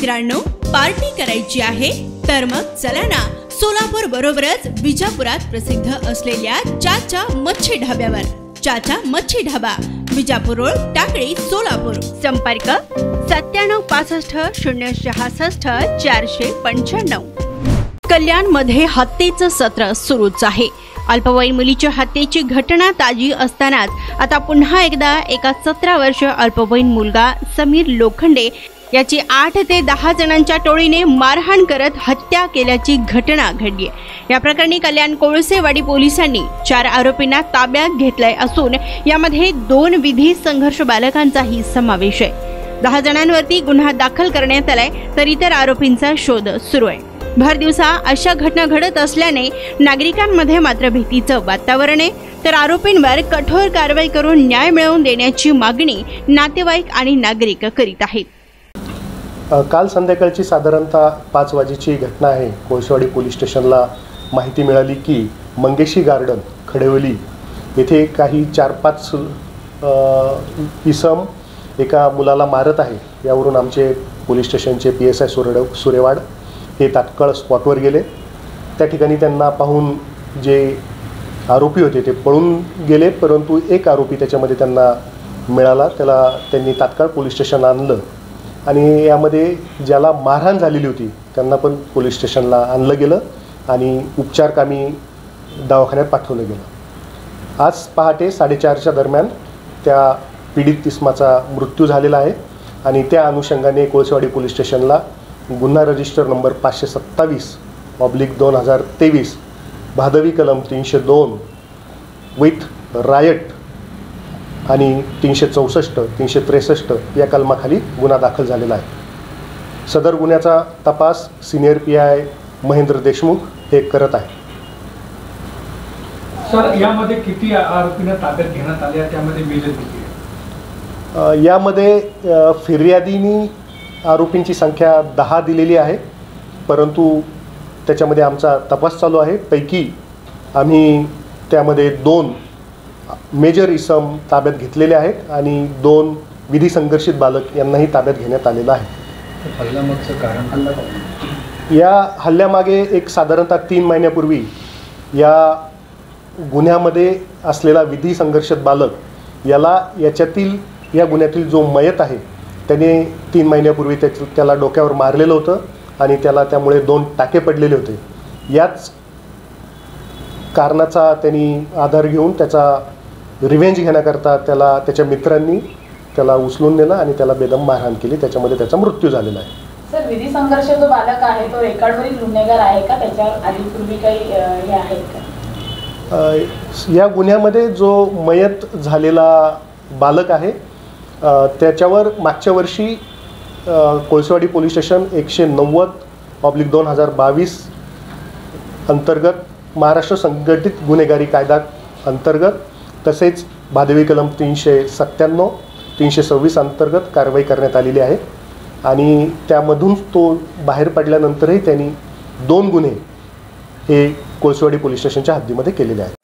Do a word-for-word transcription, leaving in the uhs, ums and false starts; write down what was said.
मित्रांनो, पार्टी करायची आहे तर मग चला ना सोलापूर बरोबरच विजापुरात प्रसिद्ध असलेल्या चाचा मच्छी ढाब्यावर। चाचा मच्छी ढाबा, विजापूर रोड, टाकळी, सोलापूर। संपर्क सत्त्याण्णव पासष्ट शून्य सहासष्ट चारशे पंच्याण्णव। कल्याण मध्ये हत्येचं सत्र सुरूच आहे। अल्पवयीन मुलीच्या हत्येची घटना ताजी असतानाच आता पुन्हा एकदा एका सतरा वर्ष अल्पवयीन मुलगा समीर लोखंडे याची आठ ते दहा जणांच्या टोळीने मारहाण करत हत्या केल्याची घटना घडली। या प्रकरणी कल्याण कोळसेवाडी पोलिसांनी चार आरोपींना ताब्यात घेतलंय असून यामध्ये दोन विधी संघर्ष बालकांचाही समावेश आहे। दहा जणांवरती गुन्हा दाखल करण्यात आलाय तर इतर आरोपींचा शोध सुरू आहे। भर दिवसा अशा घटना घडत असल्याने नागरिकांमध्ये मात्र भीतीचं वातावरण आहे, तर आरोपींवर कठोर कारवाई करून न्याय मिळवून देण्याची मागणी नातेवाईक आणि नागरिक करीत आहेत। काल संध्याकाळची साधारणतः पाच वाजेची घटना आहे। कोळसेवाडी पोलीस स्टेशनला माहिती मिळाली की मंगेशी गार्डन खडेवली येथे काही चार पाच इसम एका मुलाला मारत आहे। यावरून आमचे पोलीस स्टेशनचे पी एस आय सुरेड सुरेवाड हे तात्काळ स्पॉटवर गेले। त्या ठिकाणी त्यांना पाहून जे आरोपी होते ते पळून गेले, परंतु एक आरोपी त्याच्यामध्ये त्यांना मिळाला। त्याला त्यांनी तात्काळ पोलीस स्टेशनला आणलं आणि यामध्ये ज्याला मारहाण झालेली होती त्यांना पण पोलीस स्टेशनला आणलं गेलं आणि उपचारकामी दवाखान्यात पाठवलं गेलं। आज पहाटे साडेचारच्या दरम्यान त्या पीडित इसमाचा मृत्यू झालेला आहे आणि त्या अनुषंगाने कोळसेवाडी पोलीस स्टेशनला गुन्हा रजिस्टर नंबर पाचशे सत्तावीस ऑब्लिक दोन हजार तेवीस भादवी कलम तीनशे दोन विथ रायट आणि तीनशे चौसष्ट तीनशे त्रेसष्ट या कलमाखाली गुन्हा दाखल झालेला आहे। सदर गुन्ह्याचा तपास senior P I Mahendra Deshmukh हे करत आहे। सर, यामध्ये किती आरोपींना ताब्यात घेण्यात आले, त्यामध्ये मेजर किती आहे? यामध्ये फिर्यादींनी आरोपींची संख्या दहा दिलेली आहे, परंतु त्याच्यामध्ये आमचा तपास चालू आहे। पैकी आम्ही त्यामध्ये दोन मेजर इसम ताब्यात घेतलेले आहेत आणि दोन विधी संघर्षित बालक यांनाही ताब्यात घेण्यात आलेलं आहे। हल्ल्यामागचं कारण? या हल्ल्यामागे एक साधारणतः तीन महिन्यापूर्वी या गुन्ह्यामध्ये असलेला विधी संघर्षित बालक याला याच्यातील या गुन्ह्यातील जो मयत आहे त्याने तीन महिन्यापूर्वी त्या त्याला डोक्यावर मारलेलं होतं आणि त्याला त्यामुळे दोन टाके पडलेले होते। याच कारणाचा त्यांनी आधार घेऊन त्याचा रिव्हेंज घेण्याकरता त्याला त्याच्या मित्रांनी त्याला उचलून नेलं आणि त्याला बेदम मारहाण केली। त्याच्यामध्ये त्याचा मृत्यू झालेला आहे। सर, विधी संघर्ष जो बालक आहे तो रेकॉर्डवरील गुन्हेगार आहे का? त्याच्यावर आधीपूर्वी काही हे आहेत का? या गुन्ह्यामध्ये जो मयत झालेला बालक आहे त्याच्यावर मागच्या वर्षी कोळसेवाडी पोलीस स्टेशन एकशे नव्वद ऑब्लिक दोन हजार बावीस अंतर्गत महाराष्ट्र संघटित गुन्हेगारी कायदा अंतर्गत तसेच भादवी कलम तीनशे सत्त्याण्णव तीनशे सव्वीस अंतर्गत कारवाई करण्यात आलेली आहे आणि त्यामधून तो बाहेर पडल्यानंतरही त्यांनी दोन गुन्हे हे कोळसेवाडी पोलीस स्टेशनच्या हद्दीमध्ये केलेले आहेत।